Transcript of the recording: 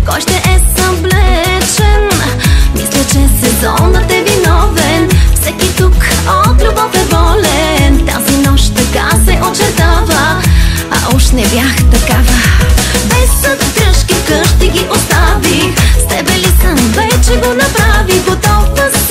кой ще е съблечен. Мисля, че сезонът е виновен. Всеки тук от любов е болен. Тази нощ така се очертава, а уж не бях такава. Без дръжки вкъщи ги оставих. С тебе ли съм, вече го направих. Готов да